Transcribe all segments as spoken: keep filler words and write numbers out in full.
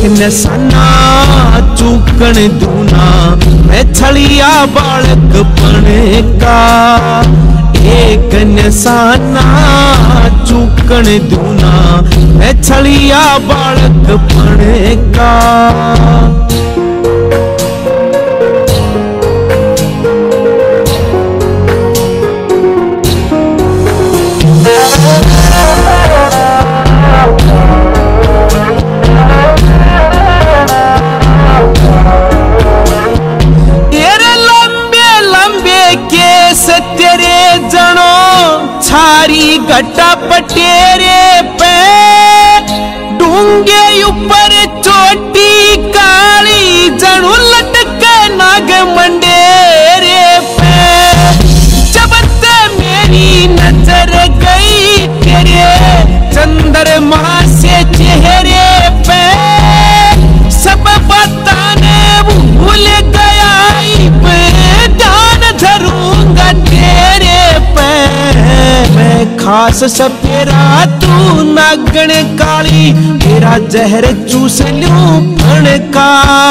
निशाना चूकन दूना, मैं छलिया बालक पने का। एक निशाना चूकन दूना, मैं छलिया बालक पने का। छारी घटा पटेरे पे डूंगे ऊपर चोटी काली, जणू लटके नाग मंडेरे पे। जब ते मेरी नजर गई तेरे चंद्रमा से चेहरे पे, सब बताने भूल गया, ध्यान धरूंगा तेरे पे। मैं खास सपेरा तू नागण काली, तेरा जहर चूस लूं फण का।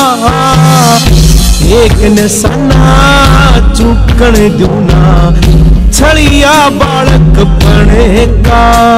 एक निशाना चूकन दूना, छलिया बालक पने का।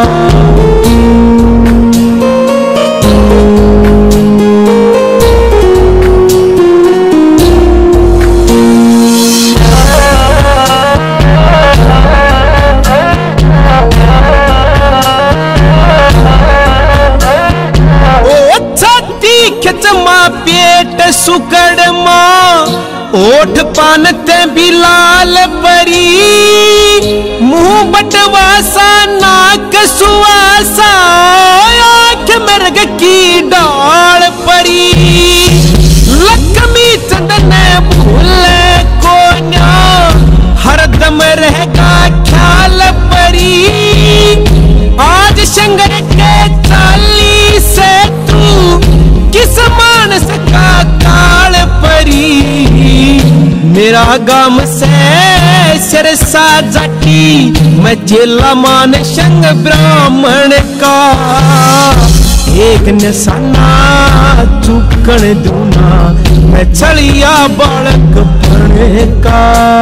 पेट सुकड़ मां ओठ पानते भी लाल परी, मुंह बटवासा नाक सुवासा, आंख मृग की डाल परी। लक्ष्मी चंदन भूल को ना, हरदम रहेगा ख्याल परी। आज शंकर के चाली से तू किस मानस का काल परी। मेरा गाम से सिरसा जाटी, मैं चेला मान संग ब्राह्मण का। एक निशाना चूकन दूना, मैं छलिया बालक पने का।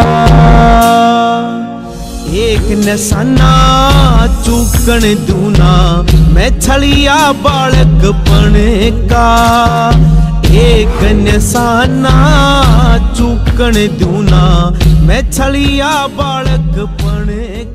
एक निशाना चूकन दूना, मैं छलिया बालक पने का। एक निशाना चूकन दूना, मैं छलिया बालक पने